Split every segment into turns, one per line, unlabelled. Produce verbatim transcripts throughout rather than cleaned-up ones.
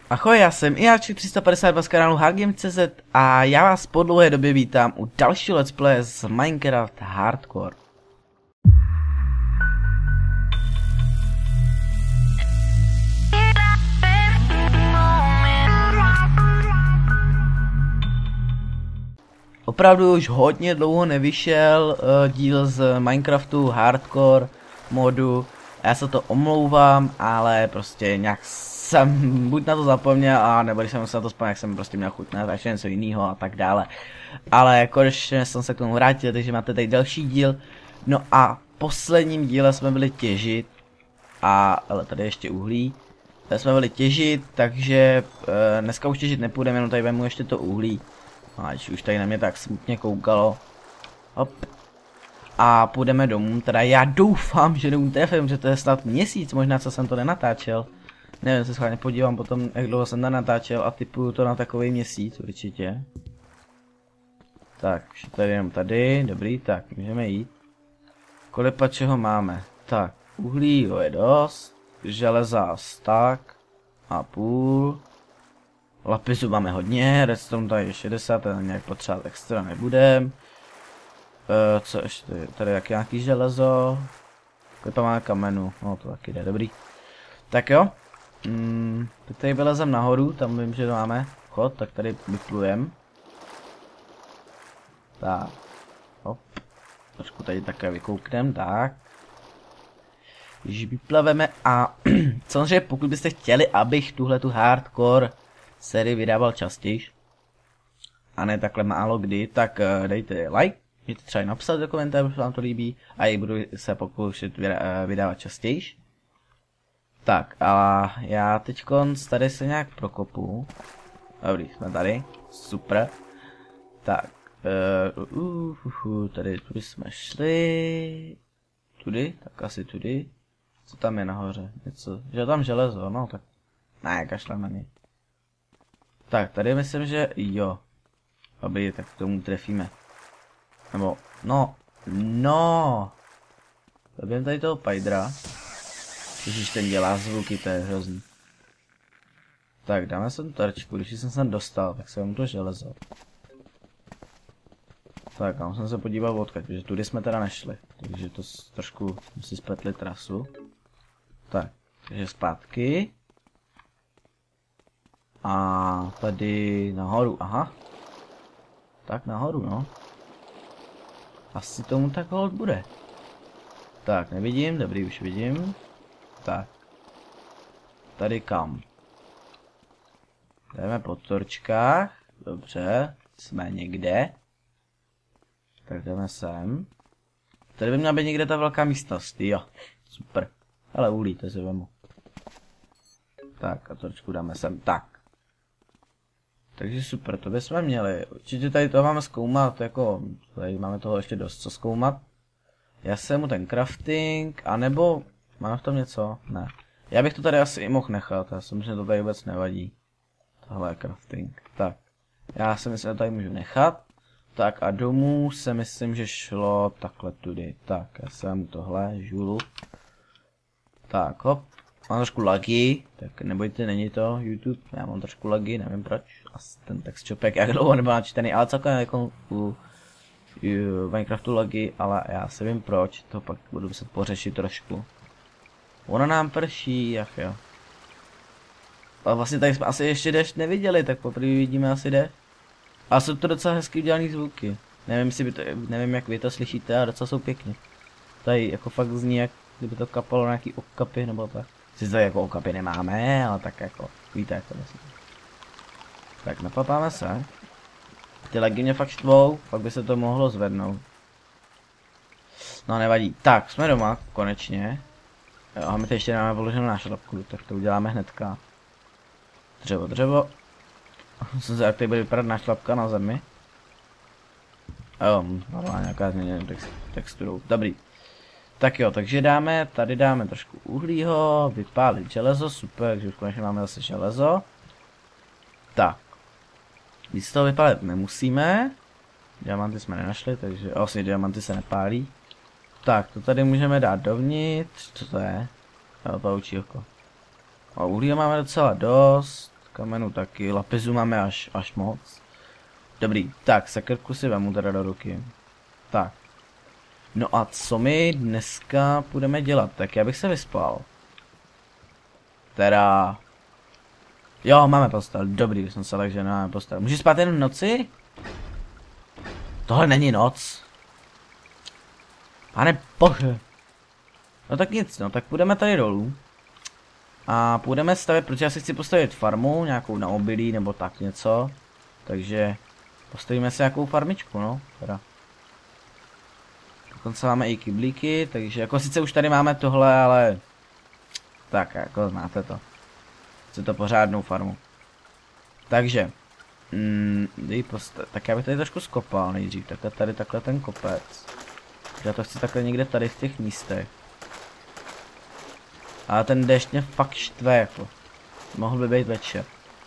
Ahoj, já jsem Iáček tři sta padesát dva z kanálu Hardgame tečka cé zet a já vás po dlouhé době vítám u dalšího let's play z Minecraft Hardcore. Opravdu už hodně dlouho nevyšel uh, díl z Minecraftu Hardcore modu. Já se to omlouvám, ale prostě nějak jsem buď na to zapomněl, a nebo když jsem se na to vzpomněl, jak jsem prostě měl chuť na ještě něco jiného a tak dále. Ale konečně jsem se k tomu vrátil, takže máte tady další díl. No a v posledním díle jsme byli těžit. A ale tady ještě uhlí. Tady jsme byli těžit, takže e, dneska už těžit nepůjdeme, jenom tady vemu ještě to uhlí. Ať už tady na mě tak smutně koukalo. Hop. A půjdeme domů, teda já doufám, že domů trefím, že to je snad měsíc možná, co jsem to nenatáčel. Nevím, se schválně podívám potom, jak dlouho jsem to natáčel a typuju to na takový měsíc určitě. Tak, už je tady jenom tady, dobrý, tak, můžeme jít. Kolik čeho máme? Tak, uhlí jo je dost, železa tak a půl. Lapisu máme hodně, redstone tady je šedesát, ten nějak potřebovat extra nebudem. Uh, co ještě tady, tady jak nějaký železo. Kolik máme kamenu, no to taky jde, dobrý. Tak jo. Mm, tak tady vylezem nahoru, tam vím, že máme chod, tak tady vyplujem. Tak. Hop. Trošku tady také vykouknem, tak. Když vyplaveme a samozřejmě pokud byste chtěli, abych tuhle tu hardcore sérii vydával častěji, a ne takhle málo kdy, tak uh, dejte like, můžete třeba napsat do komentářů, jestli vám to líbí, a i budu se pokoušet vydávat častěji. Tak, a já teďko tady se nějak prokopu. Dobrý, jsme tady, super. Tak, uh, uh, uh, uh, tady tudy jsme šli. Tudy, tak asi tudy. Co tam je nahoře? Něco, že tam železo, no tak. Ne, kašleme na ně. Tak, tady myslím, že jo. Dobrý, tak k tomu trefíme. Nebo, no, no. Zabijeme tady toho pajdra. Když ten dělá zvuky, to je hrozný. Tak, dáme sem tarčku, když jsem sem dostal, tak se mu to železo. Tak, a musím se podívat odkud, protože tudy jsme teda nešli. Takže to trošku si spletli trasu. Tak, takže zpátky. A tady nahoru, aha. Tak nahoru, no. Asi tomu tak hold bude. Tak, nevidím, dobrý, už vidím. Tak. Tady kam? Jdeme po torčkách. Dobře, jsme někde. Tak jdeme sem. Tady by měla být někde ta velká místnost, jo. Super. Ale uhlí, to si vemu. Tak a torčku dáme sem, tak. Takže super, to bychom měli. Určitě tady to máme zkoumat, jako, tady máme toho ještě dost co zkoumat. Já jsem mu ten crafting, anebo, máme v tom něco? Ne. Já bych to tady asi i mohl nechat, já si myslím, že to tady vůbec nevadí. Tohle je crafting, tak. Já si myslím, že to tady můžu nechat. Tak a domů se myslím, že šlo takhle tudy. Tak, já jsem tohle, žulu. Tak, hop. Mám trošku laggy, tak nebojte, není to YouTube, já mám trošku laggy, nevím proč. Asi ten text čopek jak dlouho nebyl načtený, ale celkem jako u, u Minecraftu laggy, ale já si vím proč, to pak budu muset pořešit trošku. Ono nám prší, ach jo. Ale vlastně tady jsme asi ještě déšť neviděli, tak poprvé vidíme asi déšť. Ale jsou to docela hezky udělaný zvuky. Nevím, jestli by to, nevím jak vy to slyšíte, ale docela jsou pěkně. Tady jako fakt zní, jak kdyby to kapalo na nějaký okapy nebo tak. Sice tady jako okapy nemáme, ale tak jako, víte jak to myslím. Tak napapáme se. Ty laggy mě fakt štvou, pak by se to mohlo zvednout. No nevadí. Tak, jsme doma, konečně. Jo, a my tady ještě máme položenou na šlapku, tak to uděláme hnedka. Dřevo, dřevo. Jsem se, jak tady bude vypadat náš šlapka na zemi. Jo, normálně nějaká změněná texturou. Dobrý. Tak jo, takže dáme, tady dáme trošku uhlího, vypálit železo, super, takže už konečně máme zase železo. Tak. Víc z toho vypálit nemusíme. Diamanty jsme nenašli, takže vlastně diamanty se nepálí. Tak, to tady můžeme dát dovnitř, co to je? Jo, pavoučí oko. A uhlí máme docela dost. Kamenu taky, lapisu máme až, až moc. Dobrý, tak sekerku si vemu teda do ruky. Tak. No a co my dneska budeme dělat? Tak já bych se vyspal. Teda... Jo, máme postel, dobrý, jsem se tak, že nemáme postel. Můžu spát jen v noci? Tohle není noc. Pane bože. No tak nic, no, tak půjdeme tady dolů. A půjdeme stavět, protože já si chci postavit farmu, nějakou na obilí nebo tak něco. Takže postavíme si nějakou farmičku, no, teda. Dokonce máme i kyblíky, takže jako sice už tady máme tohle, ale... Tak, jako znáte to. Chci to pořádnou farmu. Takže... Mm, tak já bych tady trošku skopal nejdřív, takhle tady, takhle ten kopec. Já to chci takhle někde tady v těch místech. Ale ten déšť mě fakt štve, jako. Mohl by být večer.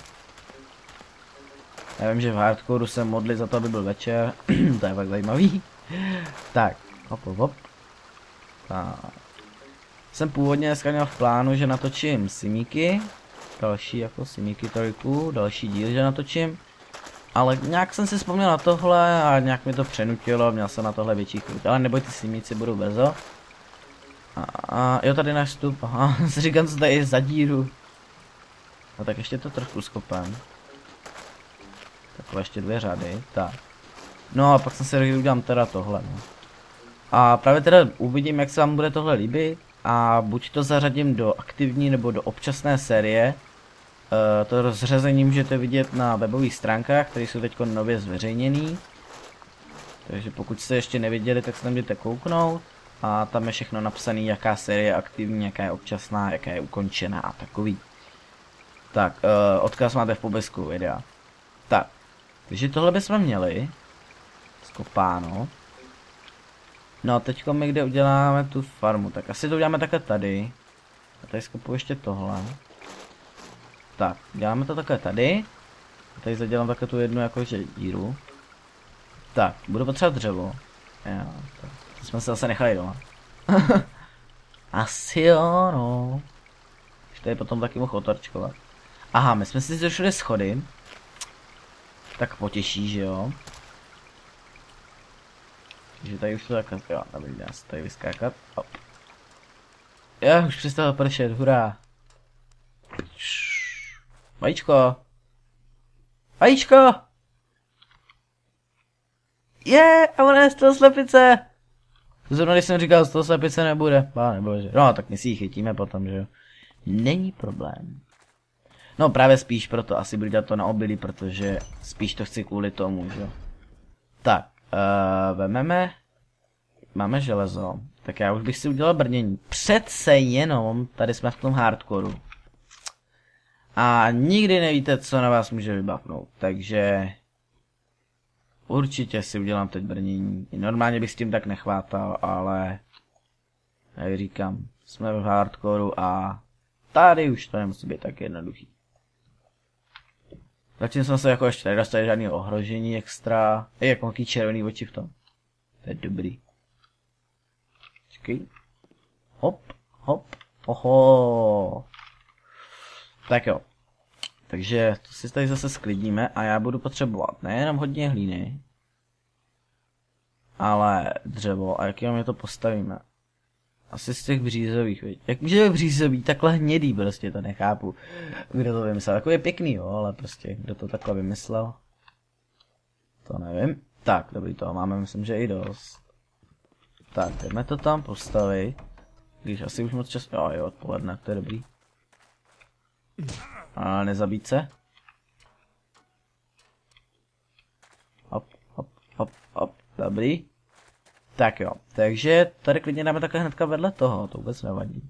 Já vím, že v hardcoreu se modlit za to, aby byl večer. To je fakt zajímavý. Tak, hop, hop, hop. Tak. Jsem původně dneska měl v plánu, že natočím simíky. Další jako simíky trojku, další díl, že natočím. Ale nějak jsem si vzpomněl na tohle a nějak mi to přenutilo, měl jsem na tohle větší chuť. Ale neboj, ty simíci budou brzo. A, a jo, tady náš vstup, aha, si říkám, co tady je za díru. No tak ještě to trošku skopem. Takové ještě dvě řady, tak. No a pak jsem si udělám teda tohle, no. A právě teda uvidím, jak se vám bude tohle líbit. A buď to zařadím do aktivní nebo do občasné série. E, to rozřazení můžete vidět na webových stránkách, které jsou teď nově zveřejněné. Takže pokud jste ještě neviděli, tak se tam jděte kouknout. A tam je všechno napsané, jaká série je aktivní, jaká je občasná, jaká je ukončená a takový. Tak, e, odkaz máte v popisku videa. Tak, takže tohle bychom měli. Skopáno. No a teďko my kde uděláme tu farmu, tak asi to uděláme takhle tady. A tady skopu ještě tohle. Tak, děláme to takhle tady. A tady zadělám takhle tu jednu jakože díru. Tak, budu potřebovat dřevo. Jo, tak. To jsme se zase nechali doma. Asi jo, no. Už tady potom taky mohl otorčkovat. Aha, my jsme si zrušili schody. Tak potěší, že jo. Takže tady už to takhle, jo, dobrý, dá se tady vyskákat. Hop. Já už přestalo pršet, hurá. Vajíčko. Vajíčko. Je, yeah, a ona je z toho slepice. Zrovna když jsem říkal, z toho slepice nebude. Páne bože. No, tak my si ji chytíme potom, že jo. Není problém. No právě spíš proto asi budu dělat to na obilí, protože spíš to chci kvůli tomu, že jo. Tak, uh, vememe. Máme železo. Tak já už bych si udělal brnění. Přece jenom, tady jsme v tom hardcoreu. A nikdy nevíte, co na vás může vybavnout, takže... Určitě si udělám teď brnění. Normálně bych s tím tak nechvátal, ale... Jak říkám, jsme v hardcoreu a... Tady už to nemusí být tak jednoduchý. Zatím jsme se jako ještě nedostali žádný ohrožení extra. Je jako nějaký červený oči v tom. To je dobrý. Čekej. Hop, hop, oho. Tak jo. Takže to si tady zase sklidníme a já budu potřebovat nejenom hodně hlíny, ale dřevo. A jaký my to postavíme? Asi z těch břízových, viď? Jak může být břízový, takhle hnědý prostě, to nechápu. Kdo to vymyslel, takový je pěkný, jo, ale prostě, kdo to takhle vymyslel? To nevím. Tak, dobrý, toho máme, myslím, že i dost. Tak, jdeme to tam postavit. Když asi už moc čas, jo, jo, odpoledne, to je dobrý. A nezabít se. Hop, hop, hop, hop, dobrý. Tak jo, takže tady klidně dáme takhle hnedka vedle toho, to vůbec nevadí.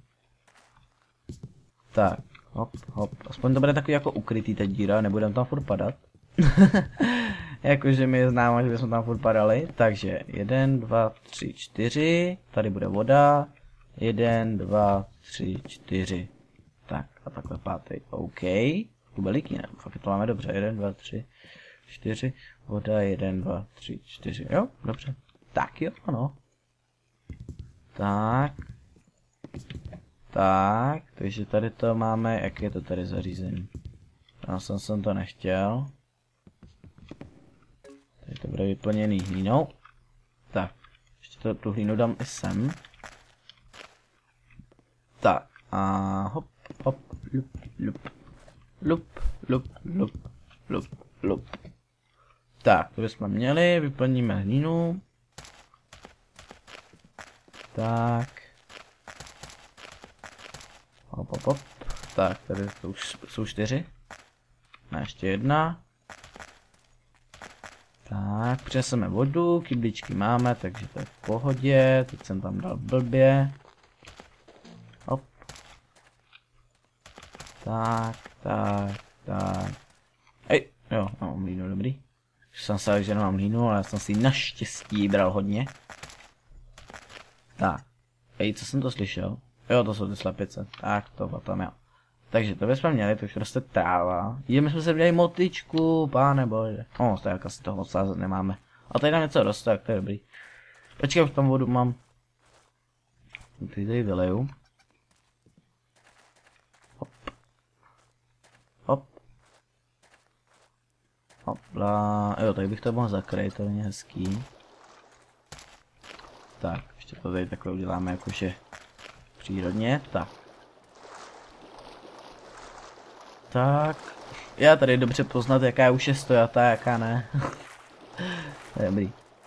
Tak, hop, hop, aspoň to bude takový jako ukrytý ta díra, nebudeme tam furt padat. Jakože mi je známo, že bychom tam furt padali, takže jeden, dva, tři, čtyři, tady bude voda, jeden, dva, tři, čtyři. Tak a takhle pátý, OK, tu veliký ne, fakt to máme dobře, jeden, dva, tři, čtyři, voda, jeden, dva, tři, čtyři, jo, dobře. Tak jo, ano. Tak. Tak, takže tady to máme, jak je to tady zařízení. Já jsem, jsem to nechtěl. Tady to bude vyplněný hlínou. Tak, ještě to, tu hlínu dám i sem. Tak, a hop, hop, lup, lup, lup, lup, lup, lup, lup. Tak, to bychom měli, vyplníme hlínu. Tak. Hop, hop, hop. Tak, tady to už jsou čtyři. A ještě jedna. Tak, přineseme vodu, kybličky máme, takže to je v pohodě. Teď jsem tam dal blbě. Hop. Tak, tak, tak. Ej, jo, mám hlínu, dobrý. Jsem se, že nemám hlínu, ale já jsem si naštěstí bral hodně. Tak. Ej, co jsem to slyšel? Jo, to jsou ty slepice. Tak, to tam jo. Takže to bychom měli, to už roste tráva. Je, my jsme se měli motyčku, páne bože. O, to jak asi toho moc sázet nemáme. A tady nám něco roste, tak to je dobrý. Počkej, v tom vodu mám. Ty tady vyleju. Hop. Hop. Hopla. Jo, tady bych to mohl zakrýt, to je hezký. Tak, ještě to tady takhle uděláme jakože přírodně, tak. Tak, já tady dobře poznat, jaká už je stojatá, jaká ne. Dobrý.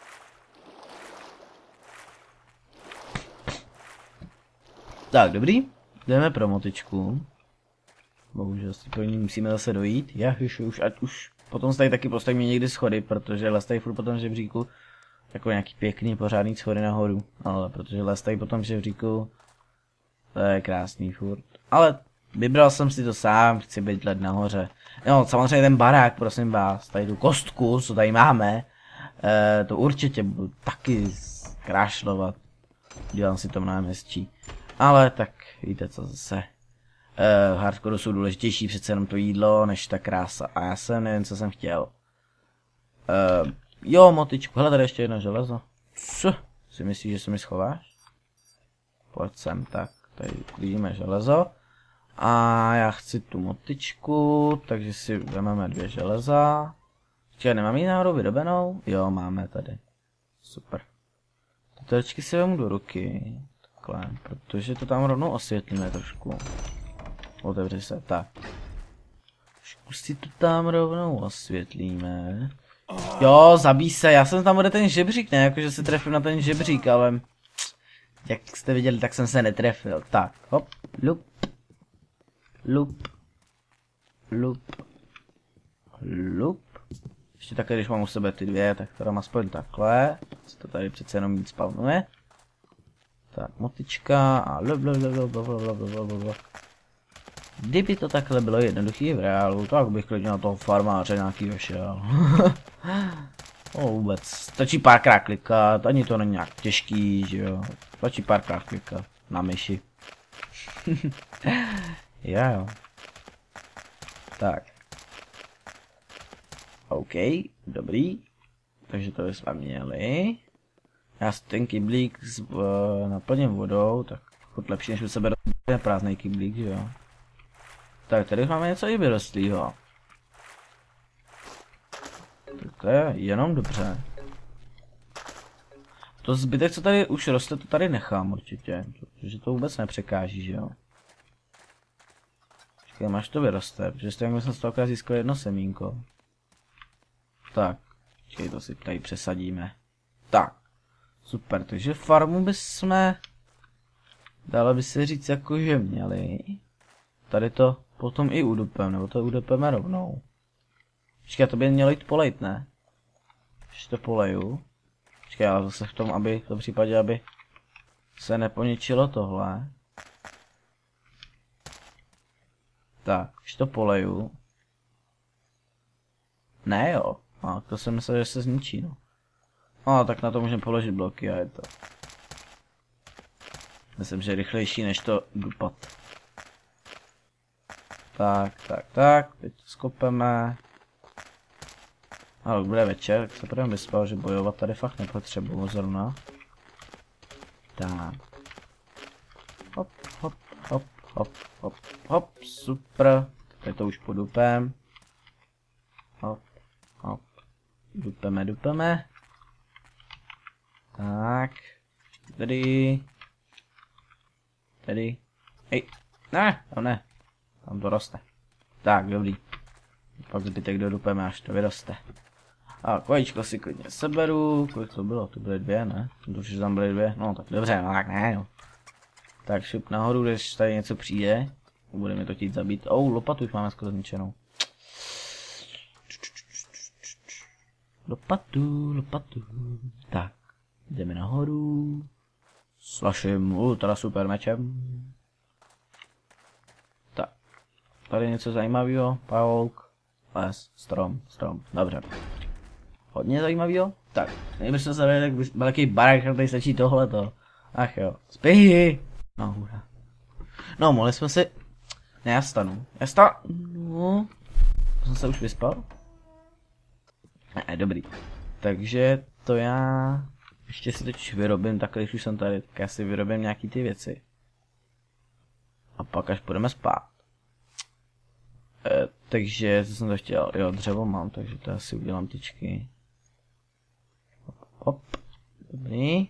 Tak, dobrý. Jdeme pro motičku. Bohužel si pro ní musíme zase dojít. Já už, už, ať už potom se tady taky postavíme někdy schody, protože les tady furt po tom žebříku jako nějaký pěkný pořádný schody nahoru. Ale protože les tady po tom žebříku, to je krásný furt. Ale vybral jsem si to sám, chci bydlet nahoře. No, samozřejmě ten barák, prosím vás, tady tu kostku, co tady máme, e, to určitě budu taky zkrášlovat. Dělám si to mnohem hezčí. Ale tak, víte co zase. E, v hardcoreu jsou důležitější přece jenom to jídlo, než ta krása. A já jsem nevím, co jsem chtěl. E, jo, motičku, hele, tady ještě jedno železo. Co? Si myslíš, že se mi schováš? Pojď sem, tak, tady vidíme železo. A já chci tu motičku, takže si vezmeme dvě železa. Čekaj, nemám ji náhodou vydobenou? Jo, máme tady. Super. Tytočky si vemu do ruky. Takhle, protože to tam rovnou osvětlíme trošku. Otevři se, tak. Trošku si to tam rovnou osvětlíme. Jo, zabij se, já jsem tam bude ten žebřík, ne? Jakože se trefím na ten žebřík, ale... Jak jste viděli, tak jsem se netrefil. Tak, hop, lup. Lup. Lup. Lup. Ještě také, když mám u sebe ty dvě, tak to dám aspoň takhle. Se to tady přece jenom víc spavnuje. Tak, motička a lup, lup, lup, lup, lup, lup, lup, lup. Kdyby to takhle bylo jednoduchý v reálu, tak bych klidně na toho farmáře nějakýho šel. O, vůbec. Stačí párkrát klikat, ani to není nějak těžký, že jo. Stačí párkrát klikat na myši. Já jo. Tak. OK, dobrý. Takže to jsme měli. Já si ten kyblík s, uh, naplním vodou, tak chod lepší, než u sebe dostane prázdnej kyblík, že jo. Tak tady máme něco i vyrostlýho. Tak to je jenom dobře. To zbytek, co tady už roste, to tady nechám určitě, protože to vůbec nepřekáží, že jo. Počkej, máš to vyroste, protože stejně jsem z toho akorát získal jedno semínko. Tak, počkej, to si tady přesadíme. Tak, super, takže farmu bychom, dále by se říct jakože měli. Tady to potom i udupem, nebo to udupeme rovnou. Počkej, to by mělo jít polejt, ne? Když to poleju. Počkej, ale zase v tom, aby, v tom případě, aby se neponičilo tohle. Tak, když to poleju. Ne jo, a to jsem myslel, že se zničí, no. A tak na to můžeme položit bloky a je to. Myslím, že je rychlejší než to dupat. Tak, tak, tak, teď to skopeme. Ale bude večer, tak se budeme vyspat, že bojovat tady fakt nepotřebuji zrovna. Tak. Hop, hop, hop, hop, hop, hop, super. Tady to už podupem. hop, hop. Dupeme, dupeme. Tak. Tady. Tady. Hej. Ne, tam ne. Tam to roste. Tak, dobrý. Pak zbytek dodupeme, až to vyroste. A vajíčko si klidně seberu. Kolik to bylo? To byly dvě, ne? To už tam byly dvě. No tak dobře, no tak ne, no. Tak šup nahoru, když tady něco přijde. Budeme to chtít zabít. Oh, lopatu už máme skoro zničenou. Lopatu, lopatu. Tak, jdeme nahoru. S vaším ultra super mečem. Tak, tady něco zajímavého. Pavouk, les, strom, strom. Dobře. Hodně zajímavého. Tak, nejbrž jsem se věděl, jak byl takový barák, který stačí tohleto. Ach jo, spí. No, hůra. No, mohli jsme si... Ne, já stanu. Já stanu. No. Jsem se už vyspal? Ne, dobrý. Takže to já... Ještě si totiž vyrobím, takhle když už jsem tady, tak já si vyrobím nějaký ty věci. A pak až půjdeme spát. E, takže, co jsem to chtěl? Jo, dřevo mám, takže to asi udělám tyčky. Hop, hop. Dobrý.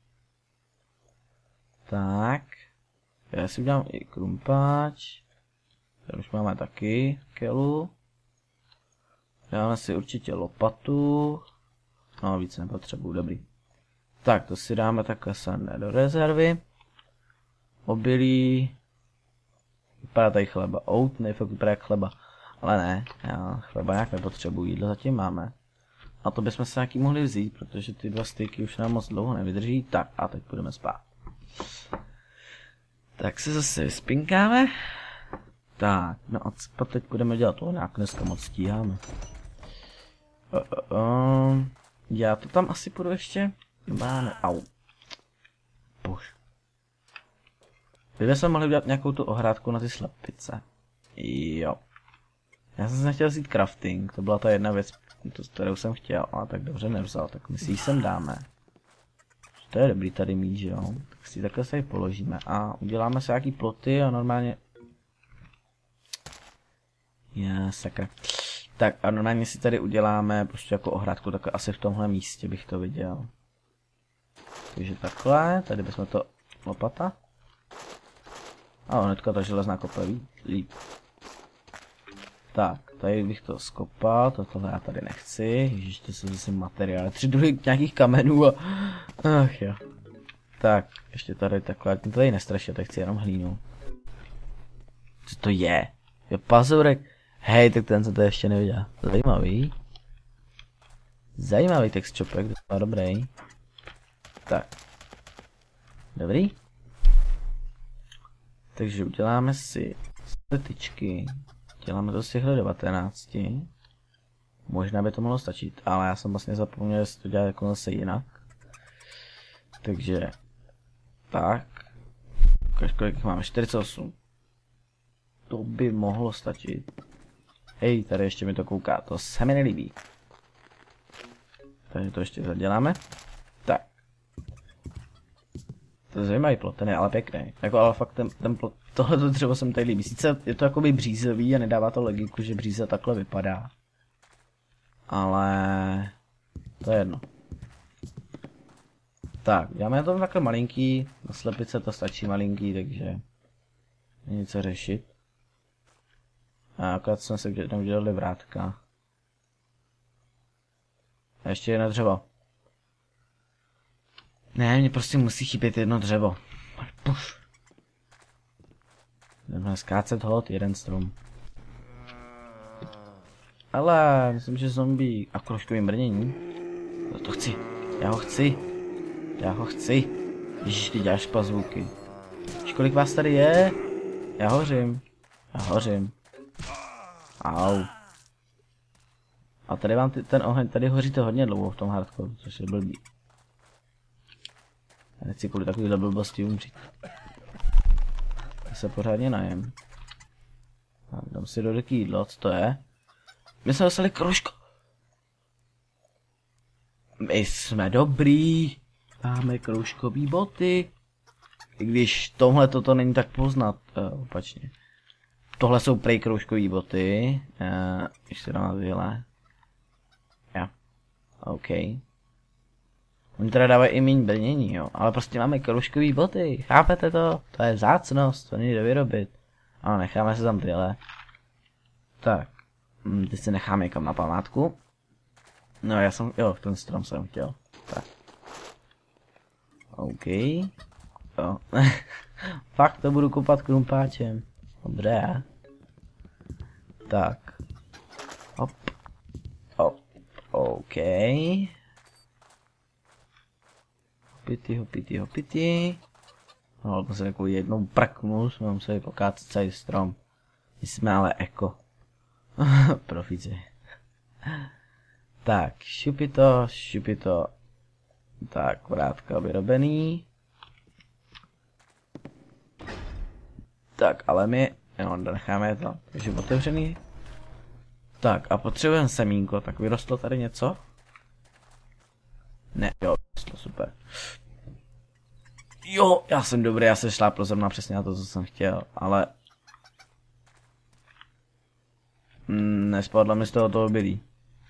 Tak. Já si udělám i krumpáč. Tady už máme taky kelu. Dáme si určitě lopatu. No, víc nepotřebuju, dobrý. Tak, to si dáme takhle sandé do rezervy. Obilí. Vypadá tady chleba. Oat, ne, fakt vypadá jak chleba. Ale ne, já chleba nějak nepotřebuji, jídlo zatím máme. A to bychom se nějaký mohli vzít, protože ty dva stejky už nám moc dlouho nevydrží. Tak, a teď budeme spát. Tak se zase vyspinkáme. Tak, no a co teď budeme dělat? To nějak dneska moc stíháme. Uh, uh, uh, já to tam asi půjdu ještě. Máme, au. Bož. Kdyby jsme mohli udělat nějakou tu ohrádku na ty slepice. Jo. Já jsem si nechtěl vzít crafting, to byla ta jedna věc, kterou jsem chtěl, ale tak dobře nevzal, tak my si ji sem dáme. To je dobrý tady mít, že jo? Tak si takhle se ji položíme a uděláme se nějaký ploty a normálně... Já, sakra. Tak a normálně si tady uděláme prostě jako ohrádku, tak asi v tomhle místě bych to viděl. Takže takhle, tady bychom to... Lopata. A hnedka ta železná kopa líp. Tak, tady bych to skopal, tohle já tady nechci, ježiš, to jsou zase materiály, tři druhy nějakých kamenů a... Ach jo. Tak, ještě tady takhle, to tady nestrašil, tak chci jenom hlínu. Co to je? Je pazurek. Hej, tak ten jsem to ještě neviděl. Zajímavý. Zajímavý textčopek, to je dobrý. Tak. Dobrý. Takže uděláme si setičky. Děláme to z těchto devatenácti. Možná by to mohlo stačit, ale já jsem vlastně zapomněl, že to dělá jako zase jinak. Takže... Tak. Kolik máme? čtyřicet osm. To by mohlo stačit. Hej, tady ještě mi to kouká, to se mi nelíbí. Takže to ještě zaděláme. Tak. To je zajímavý plot, ten je ale pěkný. Jako ale fakt ten, ten plot, tohleto dřevo se mi tady líbí. Sice je to jakoby břízový a nedává to logiku, že bříza takhle vypadá. Ale... To je jedno. Tak, děláme to takhle malinký. Na slepice to stačí malinký, takže... Není co řešit. A akorát jsme se neudělali vrátka. A ještě jedno dřevo. Ne, mně prostě musí chybět jedno dřevo. Puš. Jdeme skácet hod, jeden strom. Ale myslím, že zombie a kroškový mrnění. No to chci. Já ho chci. Já ho chci. Ježiš, ty děláš pazvuky. Kolik vás tady je? Já hořím. Já hořím. Au. A tady vám ty, ten oheň, tady hoří to hodně dlouho v tom hardcore, což je blbý. Já nechci kvůli takovýhle blbosti umřít. Já se pořádně najem. Tak, dám si do ruky jídlo, co to je? My jsme dostali kroužko. My jsme dobrý. Máme kroužkový boty. I když tomhle toto není tak poznat, uh, opačně. Tohle jsou prej kroužkový boty. Uh, když se dám na tyhle. OK. Oni teda dávají i míň brnění, jo. Ale prostě máme kroužkový boty. Chápete to? To je vzácnost, to nejde vyrobit. Ale necháme se tam tyhle. Tak. Hm, teď si necháme někam na památku. No já jsem, jo, ten strom jsem chtěl. Tak. OK. Jo. Fakt to budu kopat krumpáčem. Dobré. Tak. Hop. Hop. OK. Hopity, hopity, hopity. No, to se jako jednou prknul, jsme museli pokácet celý strom. My jsme ale eko. Profici. Tak, šupito, šupito. Tak, vrátka vyrobený. Tak, ale my, jo, necháme to, takže otevřený. Tak, a potřebujeme semínko, tak vyrostlo tady něco? Ne, jo, vyrostlo, super. Jo, já jsem dobrý, já se šlápl zrovna přesně na to, co jsem chtěl, ale... Mm, nespadlo mi z toho toho bylí.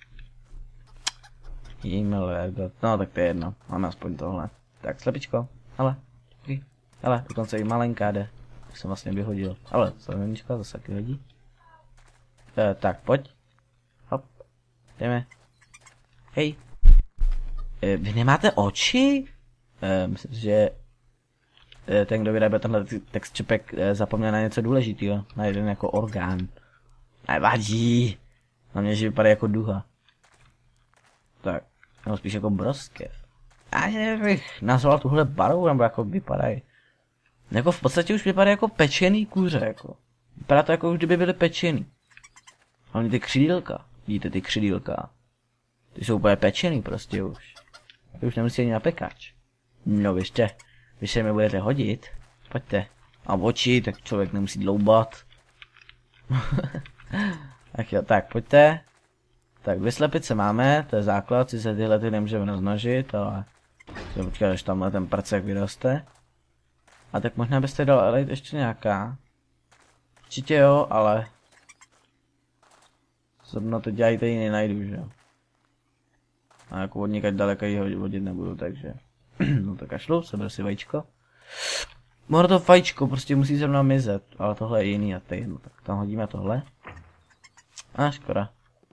E-mail, no tak to je jedno, máme aspoň tohle. Tak slepičko, ale, ale, dokonce i malenká jde. Tak jsem vlastně vyhodil, ale slepička zase taky hodí. E, tak pojď. Hop, jdeme. Hej. E, vy nemáte oči? E, myslím, že e, ten, kdo vyráběl tenhle text čepek, e, zapomněl na něco důležitého, na jeden jako orgán. Nevadí. Na mě, že vypadá jako duha. Tak, nebo spíš jako broskev. A bych nazval tuhle barvu, nebo jako vypadají. Jako v podstatě už vypadá jako pečený kuře, jako. Vypadá to jako už kdyby byly pečený. Hlavně ty křídílka. Vidíte ty křídílka? Ty jsou úplně pečený prostě už. Ty už nemusí ani na pekač. No běžte, vy se mi budete hodit. Pojďte. A oči, tak člověk nemusí dloubat. Tak jo, tak pojďte. Tak vyslepice máme, to je základ, si se tyhle ty nemůžeme rozmnožit, ale... Se počkat, až tamhle ten prcek vyroste. A tak možná byste dal elite ještě nějaká. Určitě jo, ale... Zrovna to dělají, tady nenajdu, že jo. A jako od někať daleka ji vodit nebudu, takže... No tak kašlu, seberu si vajíčko. Mohlo to vajíčko, prostě musí zrovna mizet, ale tohle je jiný a tady, no tak tam hodíme tohle. A škoda.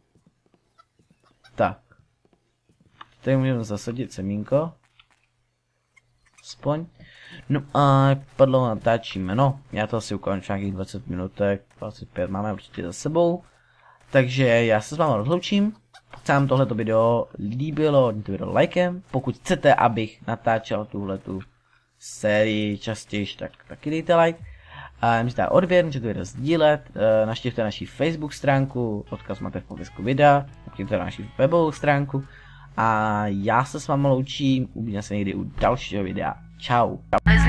Tak. Tady můžeme zasadit semínko. Aspoň. No a jak padlo natáčíme, no. Já to asi ukončím nějakých dvacet minutek, dvacet pět máme určitě za sebou. Takže já se s vámi rozloučím. Pokud se vám tohleto video líbilo, hodněte video lajkem. Pokud chcete, abych natáčel tuhletu sérii častěji, tak taky dejte like. A můžete odběr, můžete video sdílet, naštěvte naši Facebook stránku, odkaz máte v popisku videa, naštěvte naši webovou stránku. A já se s vámi loučím, uvidíme se někdy u dalšího videa. Čau.